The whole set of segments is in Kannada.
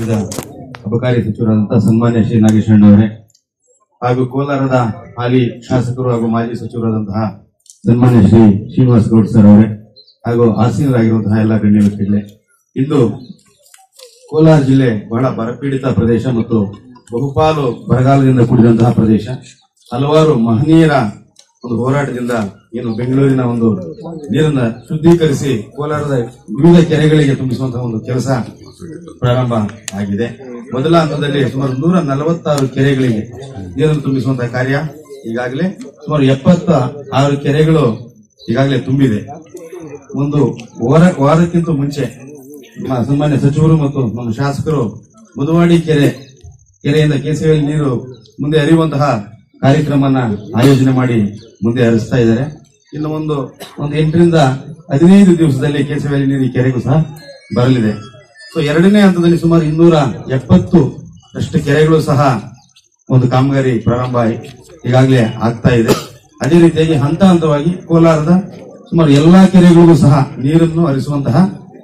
ರಾಜ್ಯದ ಅಬಕಾರಿ ಸಚಿವರಾದಂತಹ ಸನ್ಮಾನ್ಯ ಶ್ರೀ ನಾಗೇಶ್ ಅಣ್ಣವರೇ ಹಾಗೂ ಕೋಲಾರದ ಹಾಲಿ ಶಾಸಕರು ಹಾಗೂ ಮಾಜಿ ಸಚಿವರಾದಂತಹ ಸನ್ಮಾನ್ಯ ಶ್ರೀ ಶ್ರೀನಿವಾಸ್ ಗೌಡ್ ಸರ್ ಅವರೇ ಹಾಗೂ ಆಸೀನರಾಗಿರುವಂತಹ ಎಲ್ಲ ಗಣ್ಯ ವ್ಯಕ್ತಿಗಳೇ, ಇಂದು ಕೋಲಾರ ಜಿಲ್ಲೆ ಬಹಳ ಬರಪೀಡಿತ ಪ್ರದೇಶ ಮತ್ತು ಬಹುಪಾಲು ಬರಗಾಲದಿಂದ ಕೂಡಿದಂತಹ ಪ್ರದೇಶ. ಹಲವಾರು ಮಹನೀಯರ ಒಂದು ಹೋರಾಟದಿಂದ ಏನು ಬೆಂಗಳೂರಿನ ಒಂದು ನೀರನ್ನ ಶುದ್ಧೀಕರಿಸಿ ಕೋಲಾರದ ವಿವಿಧ ಕೆರೆಗಳಿಗೆ ತುಂಬಿಸುವಂತಹ ಒಂದು ಕೆಲಸ ಪ್ರಾರಂಭ ಆಗಿದೆ. ಮೊದಲ ಹಂತದಲ್ಲಿ ಸುಮಾರು 146 ಕೆರೆಗಳಿಗೆ ನೀರನ್ನು ತುಂಬಿಸುವಂತಹ ಕಾರ್ಯ ಈಗಾಗಲೇ ಸುಮಾರು 76 ಕೆರೆಗಳು ಈಗಾಗಲೇ ತುಂಬಿದೆ. ಒಂದು ವಾರಕ್ಕಿಂತ ಮುಂಚೆ ಸನ್ಮಾನ್ಯ ಸಚಿವರು ಮತ್ತು ನಮ್ಮ ಶಾಸಕರು ಮುದುವಾಡಿ ಕೆರೆಯಿಂದ ಕೆಸಿಎಲ್ ನೀರು ಮುಂದೆ ಹರಿಯುವಂತಹ ಕಾರ್ಯಕ್ರಮನ ಆಯೋಜನೆ ಮಾಡಿ ಮುಂದೆ ಹರಿಸ್ತಾ ಇದ್ದಾರೆ. ಇನ್ನು ಒಂದು 8 ರಿಂದ 15 ದಿವಸದಲ್ಲಿ ಕೆಸಿಎಲ್ ನೀರು ಈ ಕೆರೆಗೂ ಸಹ ಬರಲಿದೆ. ಸೊ ಎರಡನೇ ಹಂತದಲ್ಲಿ ಸುಮಾರು 270 ಕೆರೆಗಳು ಸಹ ಒಂದು ಕಾಮಗಾರಿ ಪ್ರಾರಂಭ ಈಗಾಗಲೇ ಆಗ್ತಾ ಇದೆ. ಅದೇ ರೀತಿಯಾಗಿ ಹಂತ ಹಂತವಾಗಿ ಕೋಲಾರದ ಸುಮಾರು ಎಲ್ಲಾ ಕೆರೆಗಳಿಗೂ ಸಹ ನೀರನ್ನು ಹರಿಸುವಂತಹ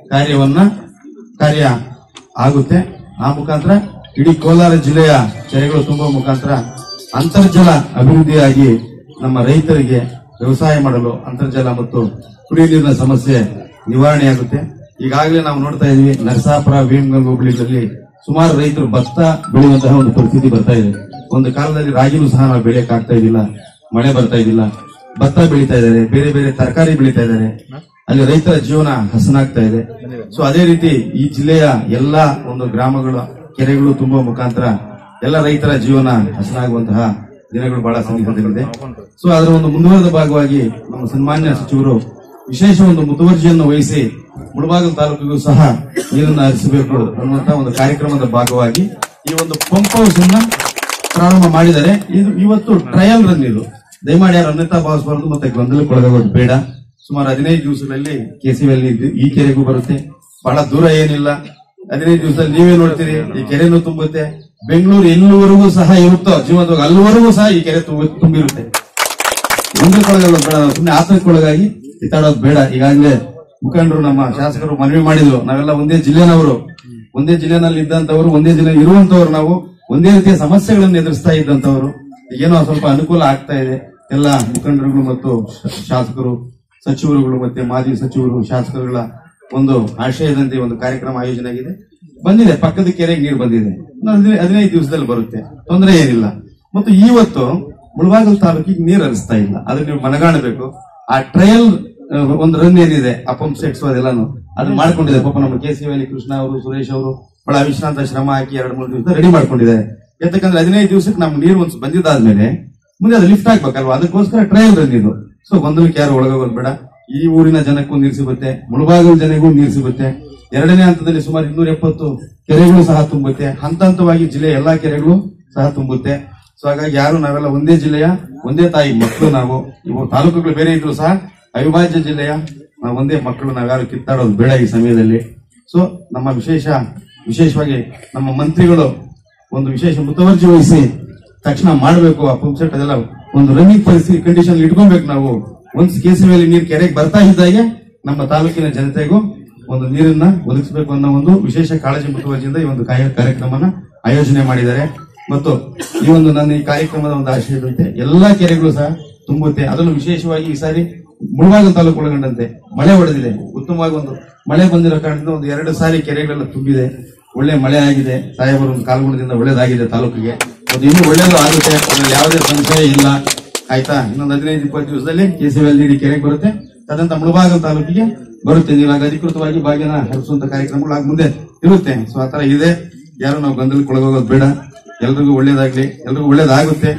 ಕಾರ್ಯ ಆಗುತ್ತೆ. ಆ ಮುಖಾಂತರ ಇಡೀ ಕೋಲಾರ ಜಿಲ್ಲೆಯ ಕೆರೆಗಳು ತುಂಬುವ ಮುಖಾಂತರ ಅಂತರ್ಜಲ ಅಭಿವೃದ್ಧಿಯಾಗಿ ನಮ್ಮ ರೈತರಿಗೆ ವ್ಯವಸಾಯ ಮಾಡಲು ಅಂತರ್ಜಲ ಮತ್ತು ಕುಡಿಯುವ ನೀರಿನ ಸಮಸ್ಯೆ ನಿವಾರಣೆಯಾಗುತ್ತೆ. ಈಗಾಗಲೇ ನಾವು ನೋಡ್ತಾ ಇದೀವಿ, ನರಸಾಪುರ ವೇಮಗಲ್ ಹೋಬಳಿಗಳಲ್ಲಿ ಸುಮಾರು ರೈತರು ಭತ್ತ ಬೆಳೆಯುವಂತಹ ಒಂದು ಪರಿಸ್ಥಿತಿ ಬರ್ತಾ ಇದೆ. ಒಂದು ಕಾಲದಲ್ಲಿ ರಾಗಿನೂ ಸಹ ನಾವು ಬೆಳೆಯಕ್ಕಾಗ್ತಾ ಇದ್ದಿಲ್ಲ, ಮಳೆ ಬರ್ತಾ ಇದ್ದಿಲ್ಲ. ಭತ್ತ ಬೆಳೀತಾ ಇದ್ದಾರೆ, ಬೇರೆ ಬೇರೆ ತರಕಾರಿ ಬೆಳೀತಾ ಇದ್ದಾರೆ. ಅಲ್ಲಿ ರೈತರ ಜೀವನ ಹಸನಾಗ್ತಾ ಇದೆ. ಸೊ ಅದೇ ರೀತಿ ಈ ಜಿಲ್ಲೆಯ ಎಲ್ಲಾ ಒಂದು ಗ್ರಾಮಗಳ ಕೆರೆಗಳು ತುಂಬುವ ಮುಖಾಂತರ ಎಲ್ಲ ರೈತರ ಜೀವನ ಹಸನಾಗುವಂತಹ ದಿನಗಳು ಬಹಳ ಸನ್ನಿಹಿತದಲ್ಲಿದೆ. ಸೊ ಅದರ ಒಂದು ಮುಂದುವರೆದ ಭಾಗವಾಗಿ ನಮ್ಮ ಸನ್ಮಾನ್ಯ ಸಚಿವರು ವಿಶೇಷ ಒಂದು ಮುತುವರ್ಜಿಯನ್ನು ವಹಿಸಿ ಮುಳಬಾಗಿಲು ತಾಲೂಕಿಗೂ ಸಹ ನೀರನ್ನು ಹರಿಸಬೇಕು ಅನ್ನುವಂತಹ ಒಂದು ಕಾರ್ಯಕ್ರಮದ ಭಾಗವಾಗಿ ಈ ಒಂದು ಪಂಪ್ ಹೌಸ್ ಅನ್ನ ಪ್ರಾರಂಭ ಮಾಡಿದರೆ. ಇದು ಇವತ್ತು ಟ್ರಯಲ್ ರನ್. ಇದು ದಯಮಾಡಿ ಯಾರು ಅನ್ಯತಾ ಭಾವಿಸಬಾರದು ಮತ್ತೆ ಗೊಂದಲಕ್ಕೊಳಗಾಗೋದು ಬೇಡ. ಸುಮಾರು 15 ದಿವಸಗಳಲ್ಲಿ ಕೆಸಿಎಲ್ ಈ ಕೆರೆಗೂ ಬರುತ್ತೆ. ಬಹಳ ದೂರ ಏನಿಲ್ಲ. 15 ದಿವಸದಲ್ಲಿ ನೀವೇ ನೋಡ್ತೀರಿ, ಈ ಕೆರೆನೂ ತುಂಬುತ್ತೆ. ಬೆಂಗಳೂರು ಎಲ್ಲವರೆಗೂ ಸಹ ಇರುತ್ತೋ ಜೀವನದಾಗ ಅಲ್ಲಿವರೆಗೂ ಸಹ ಈ ಕೆರೆ ತುಂಬಿರುತ್ತೆ. ಗೊಂದಲಕ್ಕೊಳಗಾಗೋದು ಬೇಡ, ಸುಮ್ಮನೆ ಆತಂಕಕ್ಕೊಳಗಾಗಿ ಕಿತ್ತಾಡೋದು ಬೇಡ. ಈಗಾಗಲೇ ಮುಖಂಡರು ನಮ್ಮ ಶಾಸಕರು ಮನವಿ ಮಾಡಿದ್ರು. ನಾವೆಲ್ಲ ಒಂದೇ ಜಿಲ್ಲೆನವರು, ಒಂದೇ ಜಿಲ್ಲೆನಲ್ಲಿ ಇದ್ದಂತವರು, ಒಂದೇ ಜಿಲ್ಲೆ ಇರುವಂತವರು, ನಾವು ಒಂದೇ ರೀತಿಯ ಸಮಸ್ಯೆಗಳನ್ನು ಎದುರಿಸ್ತಾ ಇದ್ದಂತವರು. ಏನೋ ಸ್ವಲ್ಪ ಅನುಕೂಲ ಆಗ್ತಾ ಇದೆ. ಎಲ್ಲ ಮುಖಂಡರುಗಳು ಮತ್ತು ಶಾಸಕರು, ಸಚಿವರುಗಳು ಮತ್ತೆ ಮಾಜಿ ಸಚಿವರು, ಶಾಸಕರುಗಳ ಒಂದು ಆಶಯದಂತೆ ಒಂದು ಕಾರ್ಯಕ್ರಮ ಆಯೋಜನೆ ಆಗಿದೆ. ಬಂದಿದೆ, ಪಕ್ಕದ ಕೆರೆಗೆ ನೀರು ಬಂದಿದೆ. 15 ದಿವಸದಲ್ಲಿ ಬರುತ್ತೆ, ತೊಂದರೆ ಏನಿಲ್ಲ. ಮತ್ತು ಇವತ್ತು ಮುಳಬಾಗಿಲು ತಾಲೂಕಿಗೆ ನೀರು ಹರಿಸ್ತಾ ಇಲ್ಲ. ಅದನ್ನ ನೀವು ಮನಗಾಣಬೇಕು. ಆ ಟ್ರಯಲ್ ಒಂದು ರನ್ ಏನಿದೆ, ಆ ಪಂಪ್ ಸೆಟ್ಸ್ ಅದೆಲ್ಲಾನು ಅದನ್ನ ಮಾಡ್ಕೊಂಡಿದೆ. ಪಾಪ ನಮ್ಮ ಕೆಸಿಎಲ್ ಕೃಷ್ಣ ಅವರು, ಸುರೇಶ್ ಅವರು ಬಹಳ ವಿಶ್ರಾಂತ ಶ್ರಮ ಹಾಕಿ 2-3 ದಿವಸ ರೆಡಿ ಮಾಡ್ಕೊಂಡಿದ್ದಾರೆ. ಯಾಕಂದ್ರೆ 15 ದಿವಸಕ್ಕೆ ನಮ್ಗೆ ನೀರು ಒಂದು ಬಂದಿದ್ದಾದ್ಮೇಲೆ ಮುಂದೆ ಅದು ಲಿಫ್ಟ್ ಆಗ್ಬೇಕಲ್ವಾ, ಅದಕ್ಕೋಸ್ಕರ ಟ್ರಯಲ್ ರನ್ ಇದು. ಸೊ ಗೊಂದಲಕ್ಕೆ ಯಾರು ಒಳಗೋಗೋದು ಬೇಡ. ಈ ಊರಿನ ಜನಕ್ಕೂ ನೀರು ಸಿಗುತ್ತೆ, ಮುಳಬಾಗಿಲು ಜನಗೂ ನೀರು ಸಿಗುತ್ತೆ. ಎರಡನೇ ಹಂತದಲ್ಲಿ ಸುಮಾರು 270 ಕೆರೆಗಳು ಸಹ ತುಂಬುತ್ತೆ. ಹಂತ ಹಂತವಾಗಿ ಜಿಲ್ಲೆಯ ಎಲ್ಲಾ ಕೆರೆಗಳು ಸಹ ತುಂಬುತ್ತೆ. ಸೊ ಹಾಗಾಗಿ ಯಾರು ನಾವೆಲ್ಲ ಒಂದೇ ಜಿಲ್ಲೆಯ ಒಂದೇ ತಾಯಿ ಮಕ್ಕಳು. ನಾವು ಇವು ತಾಲೂಕುಗಳು ಬೇರೆ ಇದ್ರು ಸಹ ಅವಿಭಾಜ್ಯ ಜಿಲ್ಲೆಯ ನಾವು ಒಂದೇ ಮಕ್ಕಳು. ನಾವ್ಯಾರು ಕಿತ್ತಾಡೋದು ಬೇಡ ಈ ಸಮಯದಲ್ಲಿ. ಸೊ ನಮ್ಮ ವಿಶೇಷವಾಗಿ ನಮ್ಮ ಮಂತ್ರಿಗಳು ಒಂದು ವಿಶೇಷ ಮುತುವರ್ಜಿ ವಹಿಸಿ ತಕ್ಷಣ ಮಾಡಬೇಕು. ಆ ಪಂಪ್ ಸೆಟ್ ಅದೆಲ್ಲ ಒಂದು ರನ್ನಿಂಗ್ ಪರಿಸ್ಥಿತಿ ಕಂಡೀಷನ್ ಇಟ್ಕೊಬೇಕು. ನಾವು ಒಂದು ಕೆಸಿಎಲ್ ನೀರು ಕೆರೆಗೆ ಬರ್ತಾ ಇದ್ದಾಗೆ ನಮ್ಮ ತಾಲೂಕಿನ ಜನತೆಗೂ ಒಂದು ನೀರನ್ನ ಒದಗಿಸಬೇಕು ಅನ್ನೋ ಒಂದು ವಿಶೇಷ ಕಾಳಜಿ ಮುತುವರ್ಜಿಯಿಂದ ಈ ಒಂದು ಕಾರ್ಯಕ್ರಮನ ಆಯೋಜನೆ ಮಾಡಿದ್ದಾರೆ. ಮತ್ತು ಈ ಒಂದು ನನ್ನ ಈ ಕಾರ್ಯಕ್ರಮದ ಒಂದು ಆಶಯದಂತೆ ಎಲ್ಲಾ ಕೆರೆಗಳು ಸಹ ತುಂಬುತ್ತೆ. ಅದನ್ನು ವಿಶೇಷವಾಗಿ ಈ ಸಾರಿ ಮುಳಬಾಗಿಲು ತಾಲೂಕು ಒಳಗೊಂಡಂತೆ ಮಳೆ ಹೊಡೆದಿದೆ. ಉತ್ತಮವಾಗಿ ಒಂದು ಮಳೆ ಬಂದಿರೋ ಕಾರಣದಿಂದ ಒಂದು 2 ಸಾರಿ ಕೆರೆಗಳೆಲ್ಲ ತುಂಬಿದೆ. ಒಳ್ಳೆ ಮಳೆ ಆಗಿದೆ. ಸಾಹೇಬರ ಒಂದು ಕಾಲ್ಗುಣದಿಂದ ಒಳ್ಳೇದಾಗಿದೆ ತಾಲೂಕಿಗೆ. ಅದು ಇನ್ನೂ ಒಳ್ಳೇದು ಆಗುತ್ತೆ, ಅದರಲ್ಲಿ ಯಾವುದೇ ಸಂಶಯ ಇಲ್ಲ. ಆಯ್ತಾ? ಇನ್ನೊಂದು 15-20 ದಿವಸದಲ್ಲಿ ಕೆಸಿಎಲ್ ನೀರು ಕೆರೆಗೆ ಬರುತ್ತೆ. ತದಂತ ಮುಳಬಾಗಿಲು ತಾಲೂಕಿಗೆ ಬರುತ್ತೆ. ನೀವಾಗ ಅಧಿಕೃತವಾಗಿ ಭಾಗ್ಯನ ಹರಿಸುವಂತ ಕಾರ್ಯಕ್ರಮಗಳು ಆಗ ಮುಂದೆ ಇರುತ್ತೆ. ಸೊ ಆತರ ಇದೆ. ಯಾರು ನಾವು ಗೊಂದಲಕ್ಕೆ ಒಳಗೋಗೋದು ಬೇಡ. ಎಲ್ರಿಗೂ ಒಳ್ಳೇದಾಗ್ಲಿ, ಎಲ್ರಿಗೂ ಒಳ್ಳೇದಾಗುತ್ತೆ.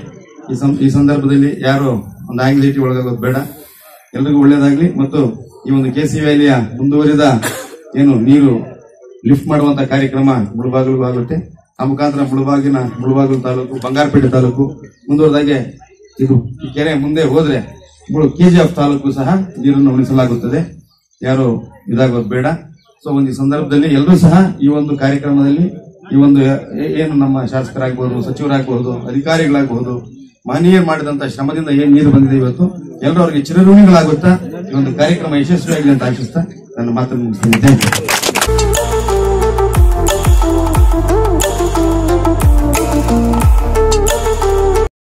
ಈ ಸಂದರ್ಭದಲ್ಲಿ ಯಾರು ಒಂದು ಆಂಗ್ಸೈಟಿ ಒಳಗಾಗೋದು ಬೇಡ. ಎಲ್ರಿಗೂ ಒಳ್ಳೇದಾಗ್ಲಿ. ಮತ್ತು ಈ ಒಂದು ಕೆಸಿಎಲ್ ಮುಂದುವರಿದ ಏನು ನೀರು ಲಿಫ್ಟ್ ಮಾಡುವಂತ ಕಾರ್ಯಕ್ರಮ ಮುಳಬಾಗಿಲು ಆಗುತ್ತೆ. ಆ ಮುಖಾಂತರ ಮುಳಬಾಗಿಲು ತಾಲೂಕು, ಬಂಗಾರಪೇಟೆ ತಾಲೂಕು ಮುಂದುವರೆದಾಗೆ ಇದು ಈ ಕೆರೆ ಮುಂದೆ ಹೋದ್ರೆ ಕೆಜಿಎಫ್ ತಾಲೂಕು ಸಹ ನೀರನ್ನು ಉಳಿಸಲಾಗುತ್ತದೆ. ಯಾರು ಇದಾಗೋದು ಬೇಡ. ಸೊ ಒಂದು ಈ ಸಂದರ್ಭದಲ್ಲಿ ಎಲ್ಲರೂ ಸಹ ಈ ಒಂದು ಕಾರ್ಯಕ್ರಮದಲ್ಲಿ ಈ ಒಂದು ಏನು ನಮ್ಮ ಶಾಸಕರಾಗಬಹುದು, ಸಚಿವರಾಗಬಹುದು, ಅಧಿಕಾರಿಗಳಾಗಬಹುದು, ಮಹನೀಯರು ಮಾಡಿದಂತ ಶ್ರಮದಿಂದ ಏನ್ ನೀರು ಬಂದಿದೆ ಇವತ್ತು ಎಲ್ಲರೂ ಅವರಿಗೆ ಚಿರಋಣಿಗಳಾಗುತ್ತಾ ಈ ಒಂದು ಕಾರ್ಯಕ್ರಮ ಯಶಸ್ವಿಯಾಗಲಿ ಅಂತ ಆಶಿಸ್ತಾ ನನ್ನ ಮಾತನ್ನು ಮುಗಿಸ್ತೇನೆ.